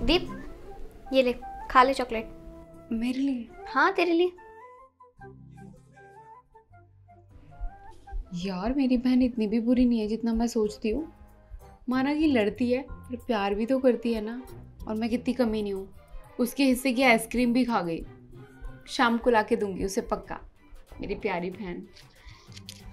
दीप, ये ले, खा ले चॉकलेट। मेरे लिए? हाँ तेरे लिए। यार मेरी बहन इतनी भी बुरी नहीं है जितना मैं सोचती हूँ। माना कि लड़ती है पर प्यार भी तो करती है ना। और मैं कितनी कमी नहीं हूँ, उसके हिस्से की आइसक्रीम भी खा गई। शाम को लाके दूंगी उसे पक्का, मेरी प्यारी बहन।